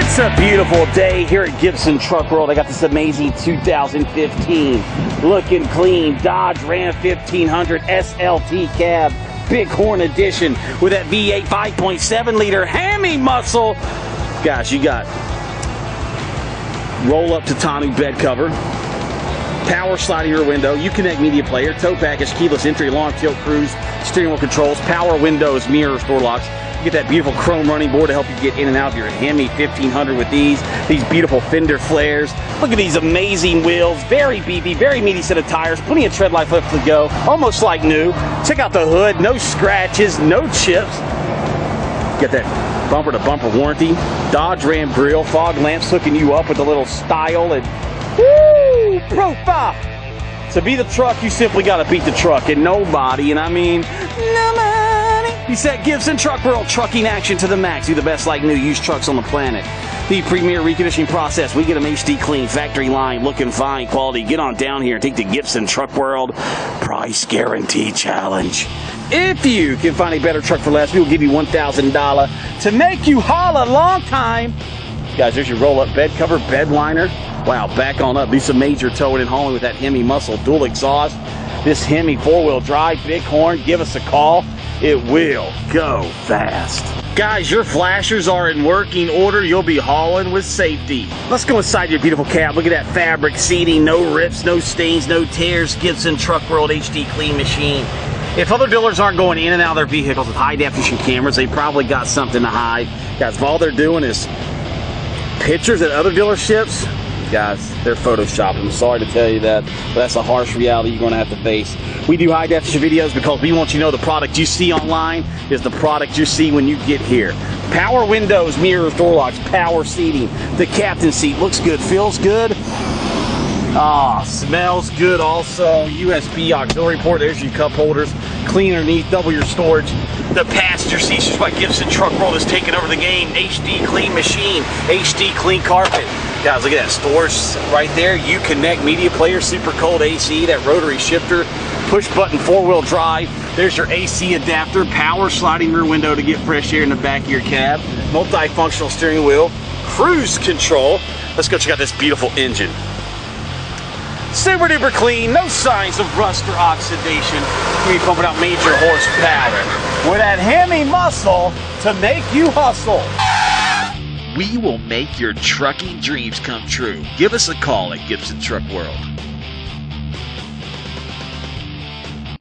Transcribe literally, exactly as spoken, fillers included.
It's a beautiful day here at Gibson Truck World. I got this amazing two thousand fifteen looking clean Dodge Ram fifteen hundred S L T cab, Bighorn edition with that V eight five point seven liter Hemi muscle. Guys, you got roll up Tatanu bed cover, power sliding rear window, Uconnect media player, tow package, keyless entry, long tilt cruise, steering wheel controls, power windows, mirrors, door locks. You get that beautiful chrome running board to help you get in and out of your Hemi fifteen hundred with these. These beautiful fender flares. Look at these amazing wheels. Very beefy, very meaty set of tires. Plenty of tread life left to go. Almost like new. Check out the hood. No scratches, no chips. Get that bumper to bumper warranty. Dodge Ram grill, fog lamps hooking you up with a little style and woo, profile. To be the truck, you simply got to beat the truck, and nobody, and I mean nobody. He said Gibson Truck World, trucking action to the max. Do the best like new used trucks on the planet. The premier reconditioning process. We get them H D clean, factory line, looking fine, quality. Get on down here and take the Gibson Truck World Price Guarantee Challenge. If you can find a better truck for less, we will give you one thousand dollars to make you haul a long time. Guys, there's your roll-up bed cover, bed liner. Wow, back on up. Do some major towing and hauling with that Hemi muscle, dual exhaust. This Hemi four-wheel drive, Bighorn, give us a call. It will go fast. Guys, your flashers are in working order. You'll be hauling with safety. Let's go inside your beautiful cab. Look at that fabric seating. No rips, no stains, no tears. Gibson Truck World H D Clean Machine. If other dealers aren't going in and out of their vehicles with high-definition cameras, they probably got something to hide. Guys, if all they're doing is pictures at other dealerships, guys, they're photoshopping. I'm sorry to tell you that, but that's a harsh reality you're going to have to face. We do high definition videos because we want you to know the product you see online is the product you see when you get here. Power windows, mirrors, door locks, power seating. The captain seat looks good, feels good. Ah, smells good also. U S B auxiliary port, there's your cup holders. Clean underneath, double your storage. The passenger seats, just like Gibson Truck World is taking over the game. H D clean machine, H D clean carpet. Guys, look at that storage right there. Uconnect media player, super cold A C, that rotary shifter, push button four-wheel drive. There's your A C adapter, power sliding rear window to get fresh air in the back of your cab, multifunctional steering wheel, cruise control. Let's go check out this beautiful engine. Super duper clean, no signs of rust or oxidation. We be pumping out major horsepower with that Hemi muscle to make you hustle. We will make your trucking dreams come true. Give us a call at Gibson Truck World.